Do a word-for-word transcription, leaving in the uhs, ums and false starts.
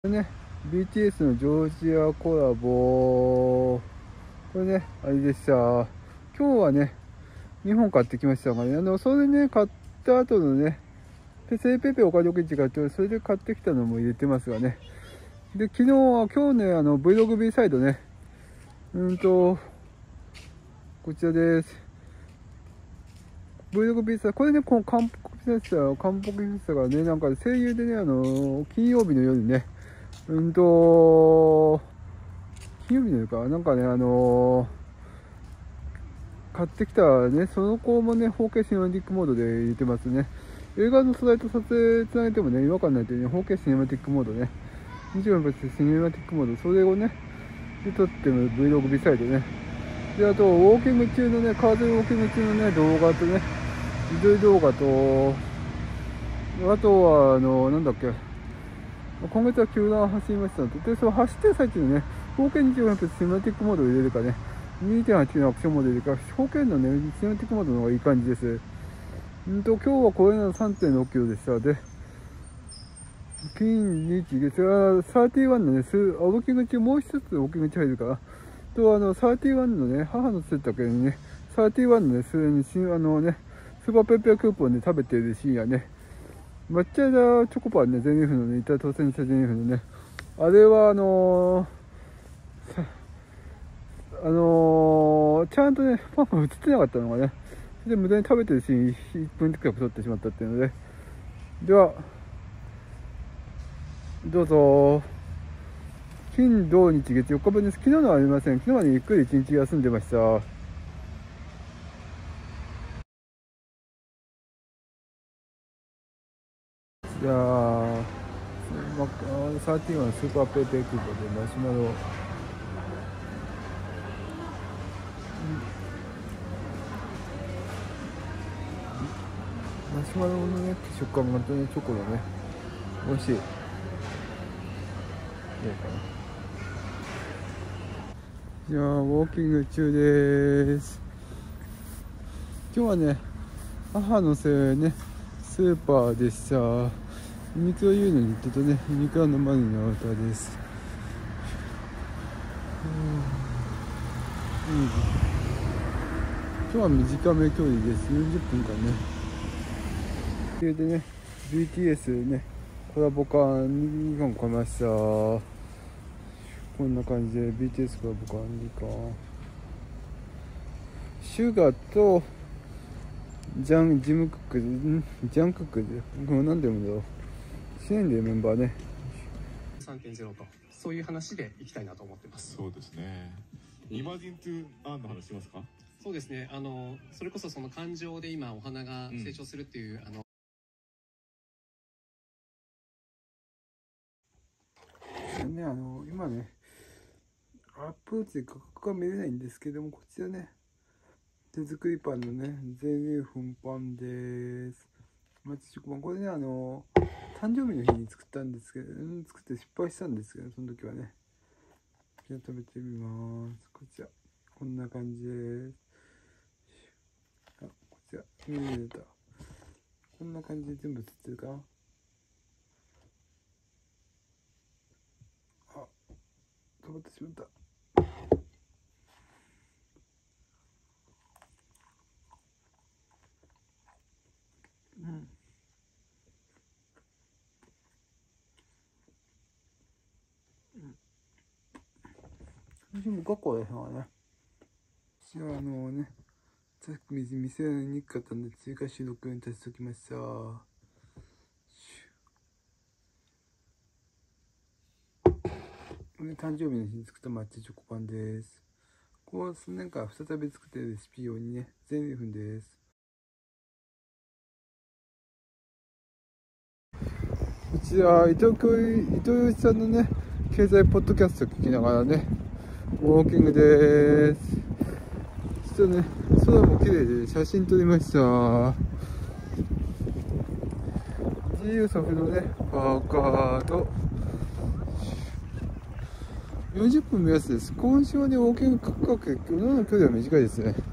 ね、ビーティーエス のジョージアコラボ、これね、あれでした。今日はね、にほん買ってきましたがね、あの、それね、買った後のね、ペセペペお金おけち買って、それで買ってきたのも入れてますがね。で、昨日は、今日ね、あの、Vlog B サイドね、うんと、こちらです。Vlog B サイド、これね、この韓国フェスタ、韓国フェスタがね、なんか声優でね、あの、金曜日の夜にね、うんと、金曜日の夜か、なんかね、あのー、買ってきたね、その子もね、フォーケー シネマティックモードで入れてますね。映画の素材と撮影つなげてもね、違和感ないというね、フォーケー シネマティックモードね、にじゅうよんパーセントシネマティックモード、それをね、で撮っても Vlog サイドね。で、あと、ウォーキング中のね、カードウォーキング中のね、動画とね、自撮り動画と、あとは、あの、なんだっけ、今月は球団を走りましたので、で、その走ってる最中にね、フォーケーにじゅうよんパーセントシネマティックモードを入れるかね、にてんはち のアクションモードを入れるか、フォーケー のね、シネマティックモードの方がいい感じです。んと、今日はこれの さんてんろくキロでした。で、金、日、月はさんじゅういちのね、スウォーキング中、もう一つウォーキング中入るから、と、あの、さんじゅういちのね、母のつったけにね、さんじゅういちのね、すあのね、スーパーペッペアクーポンで食べてるシーンやね、抹茶だチョコパンね、全日本のね、いた当選した全日本のね、あれはあのー、あのー、ちゃんとね、パンが映ってなかったのがね、それで無駄に食べてるシーンいっぷん近く撮ってしまったっていうので、では、どうぞ、金、土、日、月よっかぶんです。昨日のはありません。昨日までゆっくりいちにち休んでました。じゃあ、サーティワンスーパーペイペイクーポンでマシュマロ、マシュマロのね、食感がまたね、チョコのね、美味しい。どうかな。じゃあ、ウォーキング中です。今日はね、母のせいね、スーパーでした。ユニクロ U のニットとね、ユニクロのマリのアウターです。うん、今日は短め距離です。よんじゅっぷんかんね。それでね、ビーティーエス ね、コラボ缶にほん買いました。こんな感じで ビーティーエス コラボ缶にほん。シュガーとジャン、ジムクック、んジャンクックで、これ何で読むんだろう。しねんでメンバーね。 さんてんゼロ と、そういう話でいきたいなと思ってます。 そうですね。イマジントゥアンの話しますか？ そうですね。あの、それこそその感情で今お花が成長するっていう、うん、あの、 ね、あの、今ね、アップルーツで価格が見れないんですけども、こちらね、手作りパンのね、全粒粉パンです。まちチョコパン。これね、あの、誕生日の日に作ったんですけど、うん、作って失敗したんですけど、その時はね。じゃあ食べてみます。こちら。こんな感じです。あ、こちら。見れた。こんな感じで全部映ってるかな。あ、止まってしまった。うん。私も学校でしょうね。じゃあ、あのね、さっき見せにくかったんで、追加収録に足しておきました。誕生日の日に作った抹茶チョコパンです。ここ数年間再び作ってるレシピ用にね、全粒粉です。こちら、伊藤教伊藤洋一さんのね、経済ポッドキャストを聞きながらね、ウォーキングです。ちょっとね、空も綺麗で写真撮りました。ジーユー ソフのね、パーカーと、よんじゅっぷん目安です。今週はね、ウォーキングかけ、今日の距離は短いですね。